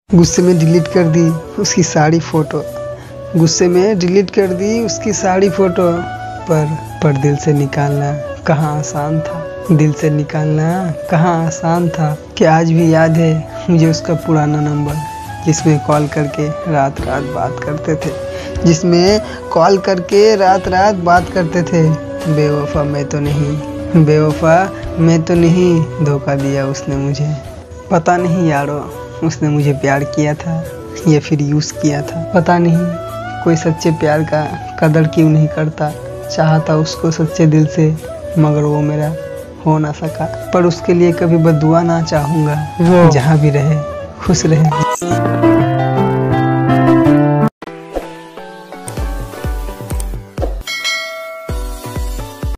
गुस्से में डिलीट कर दी उसकी सारी फोटो। गुस्से में डिलीट कर दी उसकी सारी फोटो। पर दिल से निकालना कहाँ आसान था। दिल से निकालना कहाँ आसान था। क्या आज भी याद है मुझे उसका पुराना नंबर, जिसमें कॉल करके रात रात बात करते थे। जिसमें कॉल करके रात रात बात करते थे। बेवफा मैं तो नहीं, बेवफा मैं तो नहीं, धोखा दिया उसने मुझे। पता नहीं यारो, उसने मुझे प्यार किया था या फिर यूज़ किया था। पता नहीं कोई सच्चे प्यार का कदर क्यों नहीं करता। चाहता उसको सच्चे दिल से, मगर वो मेरा हो ना सका। पर उसके लिए कभी बद्दुआ ना चाहूँगा। जहाँ भी रहे खुश रहे।